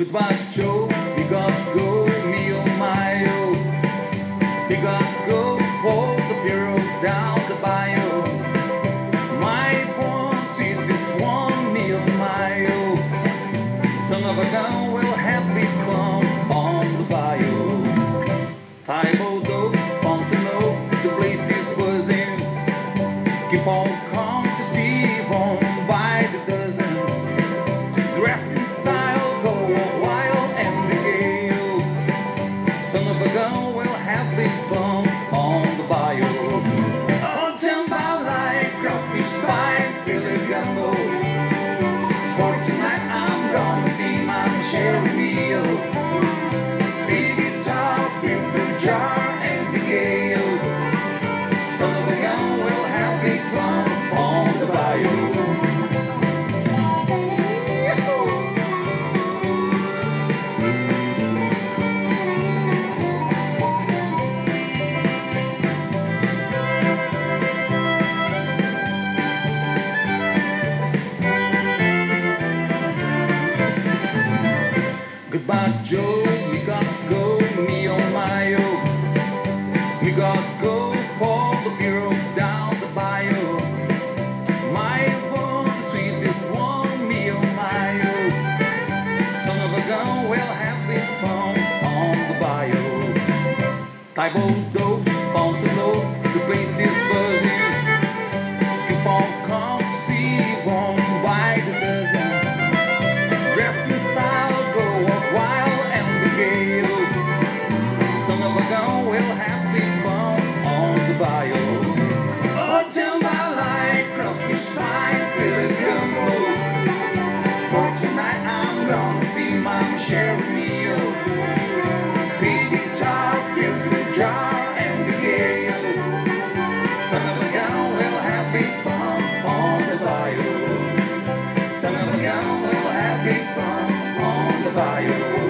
Goodbye Joe, we got go, me oh my oh. We got go, hold the bureau down the bio. My poor sweetest one, me oh my oh. Son of a gun will have me fun on the bio. Tybo, Fontano, the place is buzzing. Keep on come to see home by the dozen. Dressing style, go wild and regale. Son of a gun will have big fun on the bio. Oh, jump out like crawfish pie, Philly gumbo. For tonight I'm gonna see my Michelle meal. Big guitar, feel jar and the gale. Son of a gun will have big fun on the bio. Goodbye Joe, we got go, me oh my oh. We got go, pull the bureau down the bio. My one, the sweetest one, me oh my oh. Son of a gun will have big fun on the bio. Tybo, Fontano, the place is buzzing. If all come to see one by the dozen. Dressing style, go wild and regale. Son of a gun will have big fun on the bio. Oh, jump out like crawfish pie, Philly gumbo. For tonight I'm gonna see my Michelle meal. Big guitar, feel jar and the gale. Son of a gun will have big fun on the bio. Son of a gun will have big fun on the bio.